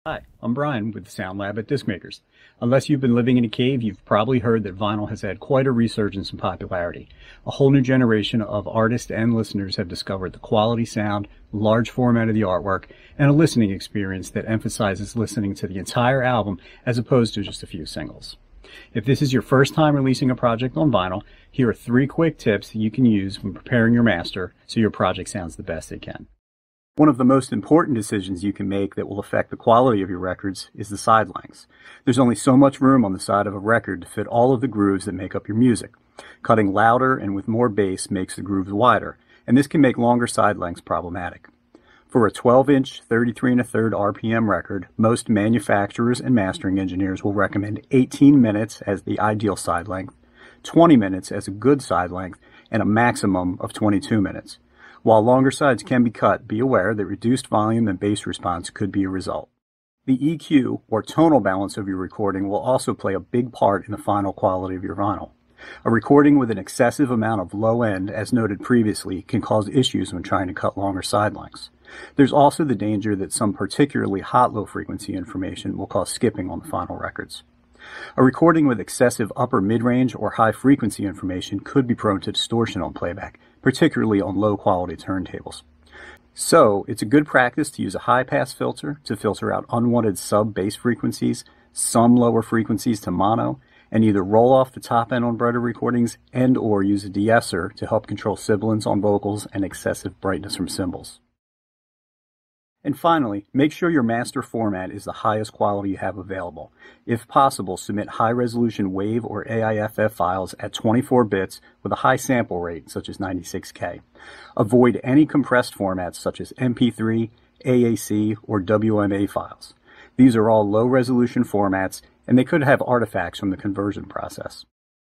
Hi, I'm Brian with SoundLAB at Disc Makers. Unless you've been living in a cave, you've probably heard that vinyl has had quite a resurgence in popularity. A whole new generation of artists and listeners have discovered the quality sound, large format of the artwork, and a listening experience that emphasizes listening to the entire album as opposed to just a few singles. If this is your first time releasing a project on vinyl, here are 3 quick tips that you can use when preparing your master so your project sounds the best it can. One of the most important decisions you can make that will affect the quality of your records is the side lengths. There's only so much room on the side of a record to fit all of the grooves that make up your music. Cutting louder and with more bass makes the grooves wider, and this can make longer side lengths problematic. For a 12-inch, 33 1/3 RPM record, most manufacturers and mastering engineers will recommend 18 minutes as the ideal side length, 20 minutes as a good side length, and a maximum of 22 minutes. While longer sides can be cut, be aware that reduced volume and bass response could be a result. The EQ, or tonal balance of your recording, will also play a big part in the final quality of your vinyl. A recording with an excessive amount of low end, as noted previously, can cause issues when trying to cut longer side lengths. There's also the danger that some particularly hot low-frequency information will cause skipping on the final records. A recording with excessive upper mid-range or high-frequency information could be prone to distortion on playback, particularly on low-quality turntables. So, it's a good practice to use a high-pass filter to filter out unwanted sub-bass frequencies, some lower frequencies to mono, and either roll off the top end on brighter recordings and/or use a de-esser to help control sibilance on vocals and excessive brightness from cymbals. And finally, make sure your master format is the highest quality you have available. If possible, submit high-resolution WAV or AIFF files at 24 bits with a high sample rate, such as 96K. Avoid any compressed formats such as MP3, AAC, or WMA files. These are all low-resolution formats, and they could have artifacts from the conversion process.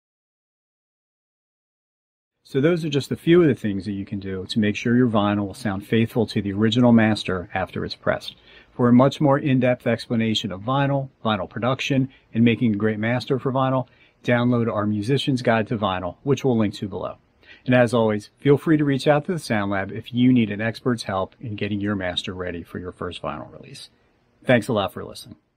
So those are just a few of the things that you can do to make sure your vinyl will sound faithful to the original master after it's pressed. For a much more in-depth explanation of vinyl production, and making a great master for vinyl, download our Musician's Guide to Vinyl, which we'll link to below. And as always, feel free to reach out to the SoundLAB if you need an expert's help in getting your master ready for your first vinyl release. Thanks a lot for listening.